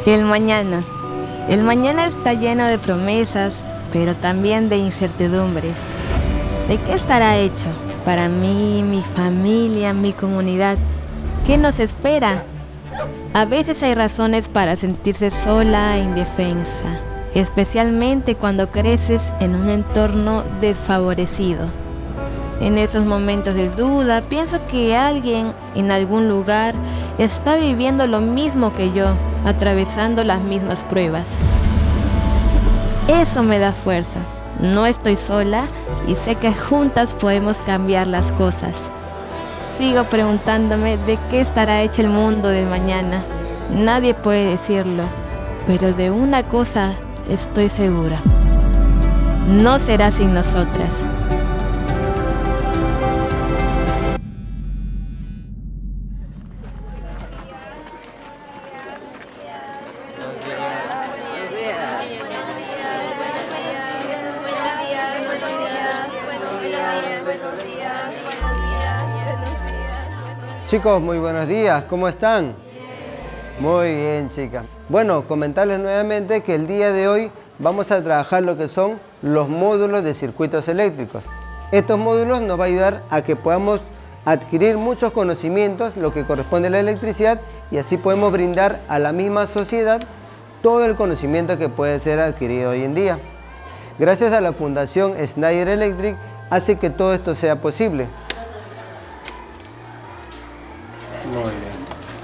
El mañana. El mañana está lleno de promesas, pero también de incertidumbres. ¿De qué estará hecho? Para mí, mi familia, mi comunidad. ¿Qué nos espera? A veces hay razones para sentirse sola e indefensa, especialmente cuando creces en un entorno desfavorecido. En esos momentos de duda, pienso que alguien en algún lugar está viviendo lo mismo que yo, atravesando las mismas pruebas. Eso me da fuerza. No estoy sola y sé que juntas podemos cambiar las cosas. Sigo preguntándome de qué estará hecho el mundo de mañana. Nadie puede decirlo, pero de una cosa estoy segura. No será sin nosotras. Chicos, muy buenos días, ¿cómo están? Muy bien, chicas. Bueno, comentarles nuevamente que el día de hoy vamos a trabajar lo que son los módulos de circuitos eléctricos. Estos módulos nos va a ayudar a que podamos adquirir muchos conocimientos, lo que corresponde a la electricidad, y así podemos brindar a la misma sociedad todo el conocimiento que puede ser adquirido hoy en día. Gracias a la Fundación Schneider Electric hace que todo esto sea posible. Muy bien.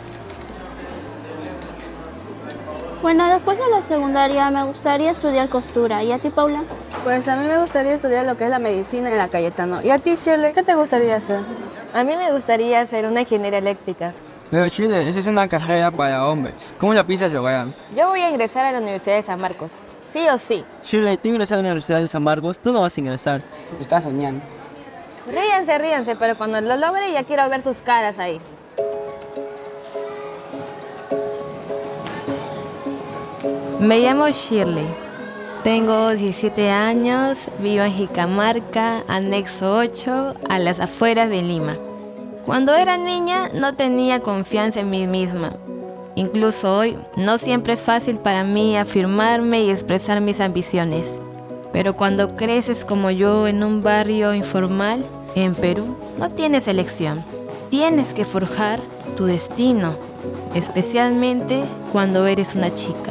Bueno, después de la secundaria me gustaría estudiar costura. ¿Y a ti, Paula? Pues a mí me gustaría estudiar lo que es la medicina en la Cayetano. ¿Y a ti, Shirley, qué te gustaría hacer? A mí me gustaría ser una ingeniera eléctrica. Pero Chile, esa es una carrera para hombres. ¿Cómo la piensas lograr? Yo voy a ingresar a la Universidad de San Marcos, sí o sí. Shirley, tú ingresas a la Universidad de San Marcos, tú no vas a ingresar. Estás soñando. Ríanse, pero cuando lo logre ya quiero ver sus caras ahí. Me llamo Shirley, tengo 17 años, vivo en Jicarmarca, anexo 8, a las afueras de Lima. Cuando era niña no tenía confianza en mí misma. Incluso hoy no siempre es fácil para mí afirmarme y expresar mis ambiciones. Pero cuando creces como yo en un barrio informal, en Perú, no tienes elección. Tienes que forjar tu destino, especialmente cuando eres una chica.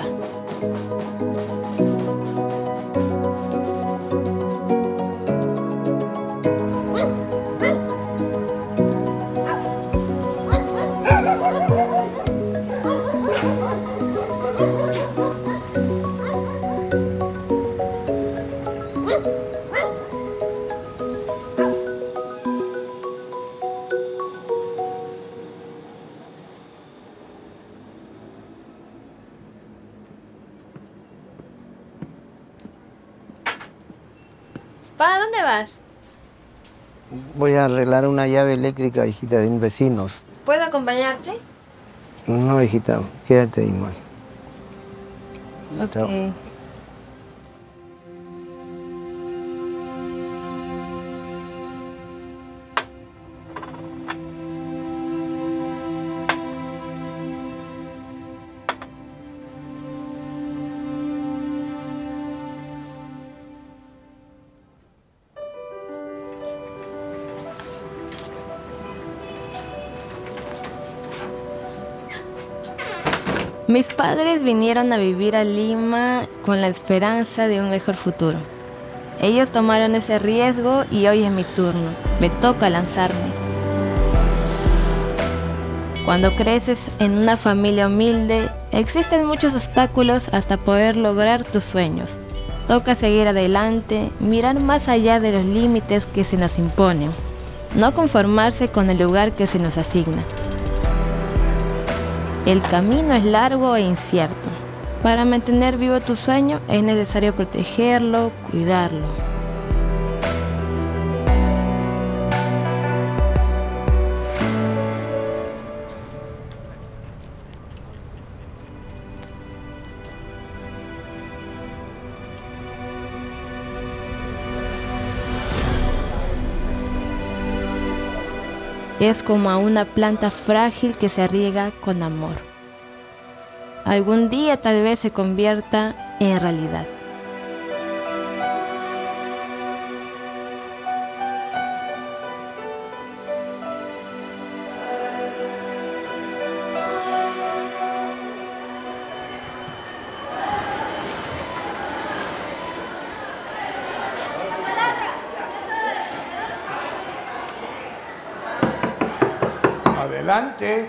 ¿Para dónde vas? Voy a arreglar una llave eléctrica, hijita, de un vecino. ¿Puedo acompañarte? No, hijita, quédate igual. Ok. Chao. Mis padres vinieron a vivir a Lima con la esperanza de un mejor futuro. Ellos tomaron ese riesgo y hoy es mi turno. Me toca lanzarme. Cuando creces en una familia humilde, existen muchos obstáculos hasta poder lograr tus sueños. Toca seguir adelante, mirar más allá de los límites que se nos imponen. No conformarse con el lugar que se nos asigna. El camino es largo e incierto. Para mantener vivo tu sueño es necesario protegerlo, cuidarlo. Es como a una planta frágil que se riega con amor. algún día tal vez se convierta en realidad. Adelante.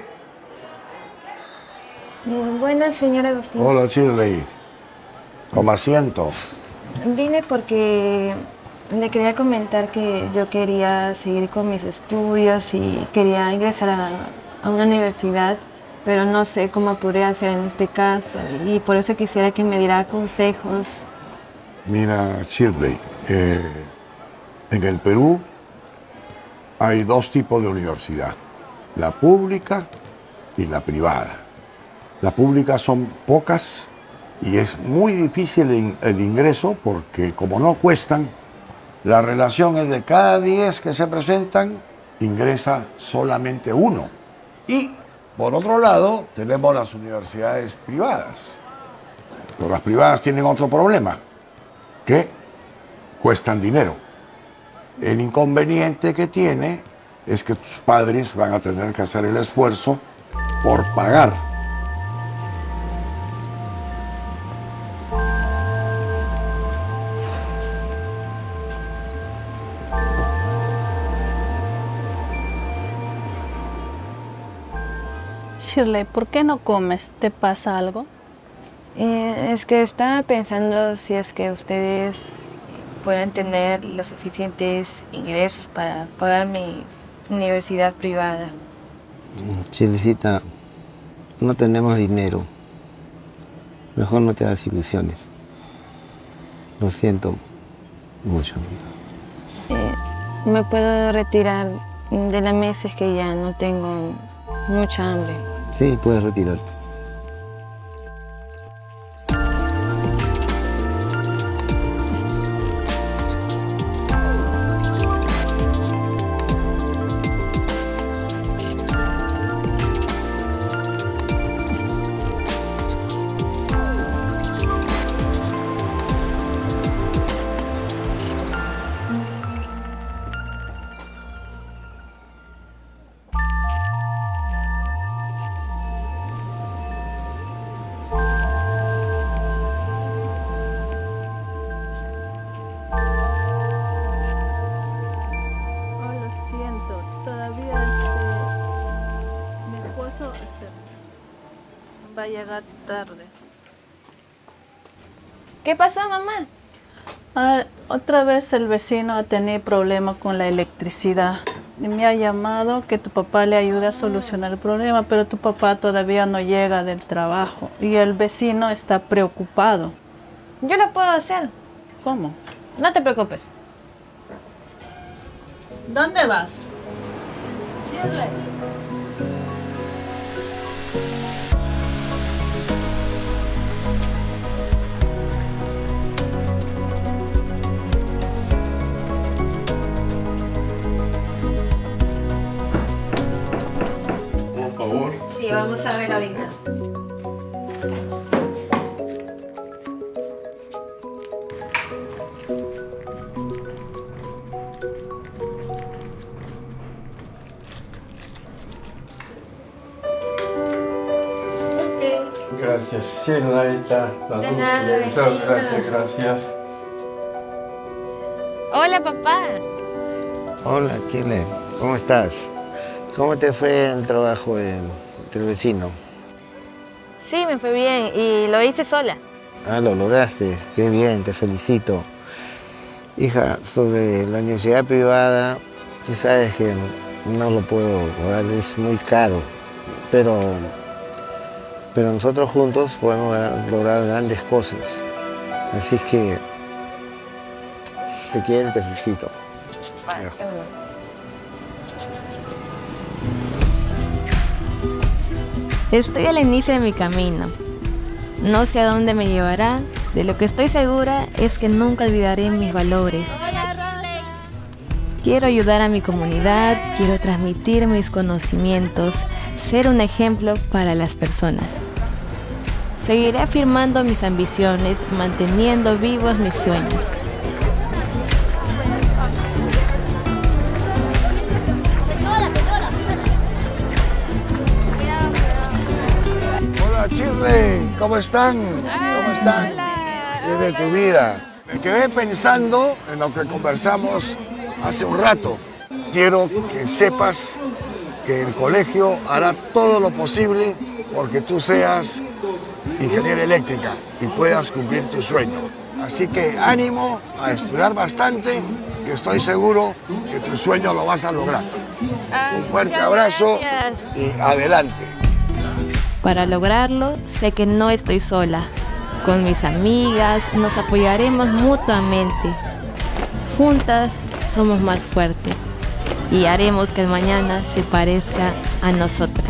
Buenas, señora Agustín. Hola, Shirley. Toma asiento. Vine porque le quería comentar que yo quería seguir con mis estudios y quería ingresar a una universidad, pero no sé cómo podría hacer en este caso y por eso quisiera que me diera consejos. Mira, Shirley, en el Perú hay dos tipos de universidad, la pública y la privada. Las públicas son pocas y es muy difícil el ingreso porque como no cuestan, la relación es de cada 10 que se presentan, ingresa solamente uno. Y por otro lado, tenemos las universidades privadas. Pero las privadas tienen otro problema, que cuestan dinero. El inconveniente que tiene es que tus padres van a tener que hacer el esfuerzo por pagar. Shirley, ¿por qué no comes? ¿Te pasa algo? Es que estaba pensando si es que ustedes pueden tener los suficientes ingresos para pagar mi universidad privada. Chilecita, no tenemos dinero. Mejor no te hagas ilusiones. Lo siento mucho. Me puedo retirar de la mesa, es que ya no tengo mucha hambre. Sí, puedes retirarte. Va a llegar tarde. ¿Qué pasó, mamá? Otra vez el vecino ha tenido problemas con la electricidad. Y me ha llamado que tu papá le ayude a solucionar el problema, pero tu papá todavía no llega del trabajo y el vecino está preocupado. Yo lo puedo hacer. ¿Cómo? No te preocupes. ¿Dónde vas? Shirley. Sí, vamos a ver ahorita. Gracias, Shirley. De nada, vecinos. Gracias. Hola, papá. Hola, Chile. ¿Cómo estás? ¿Cómo te fue el trabajo del vecino? Sí, me fue bien y lo hice sola. Ah, lo lograste. Qué bien, te felicito. Hija, sobre la universidad privada, tú sabes que no lo puedo pagar, es muy caro. Pero nosotros juntos podemos lograr grandes cosas. Así que te quiero y te felicito. Vale, qué bueno. Estoy al inicio de mi camino. No sé a dónde me llevará. De lo que estoy segura es que nunca olvidaré mis valores. Quiero ayudar a mi comunidad, quiero transmitir mis conocimientos, ser un ejemplo para las personas. Seguiré afirmando mis ambiciones, manteniendo vivos mis sueños. Hola Shirley, ¿cómo están? ¿Cómo están? ¿Qué de tu vida? Me quedé pensando en lo que conversamos hace un rato. Quiero que sepas que el colegio hará todo lo posible porque tú seas ingeniera eléctrica y puedas cumplir tu sueño. Así que ánimo a estudiar bastante, que estoy seguro que tu sueño lo vas a lograr. Un fuerte abrazo y adelante. Para lograrlo, sé que no estoy sola. Con mis amigas nos apoyaremos mutuamente. Juntas somos más fuertes y haremos que el mañana se parezca a nosotros.